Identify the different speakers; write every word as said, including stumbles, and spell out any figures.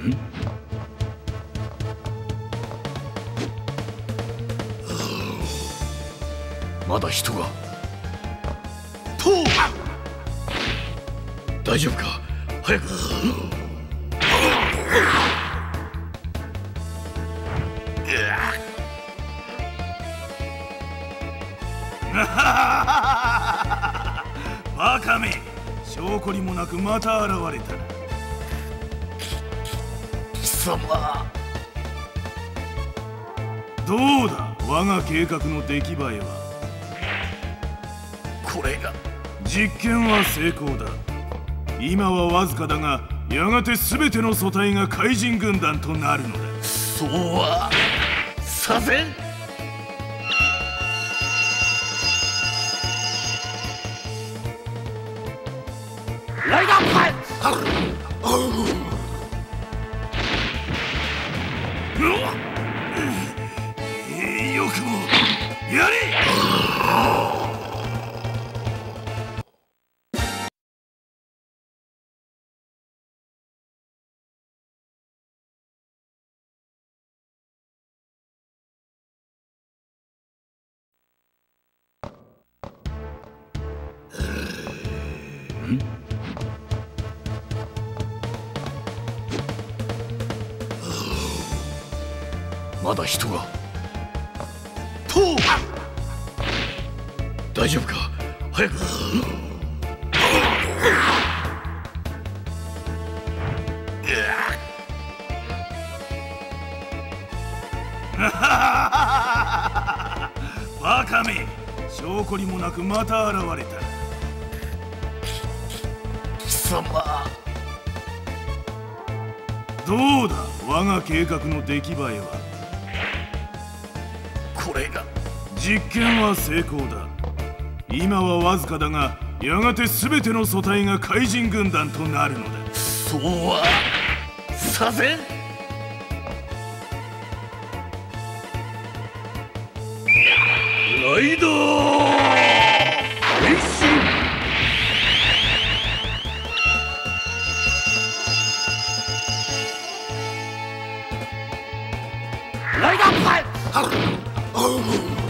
Speaker 1: まだ人が。とう。大丈夫か。早く。
Speaker 2: バカめ、証拠にもなくまた現れたな。
Speaker 1: 貴様、
Speaker 2: どうだ我が計画の出来栄えは。
Speaker 1: これが。
Speaker 2: 実験は成功だ。今はわずかだが、やがて全ての組対が怪人軍団となるのだ。
Speaker 1: そうはさせん。ライダーパンチ。
Speaker 2: よくもやれ。
Speaker 1: まだ人が。とう。大丈夫か。早く。
Speaker 2: バカめ、証拠にもなくまた現れた。
Speaker 1: 貴様、
Speaker 2: どうだ我が計画の出来栄えは。
Speaker 1: これが。
Speaker 2: 実験は成功だ。今はわずかだが、やがて全ての組対が怪人軍団となるのだ。
Speaker 1: そうはさせん。ライダー変身。ライダーパンチ。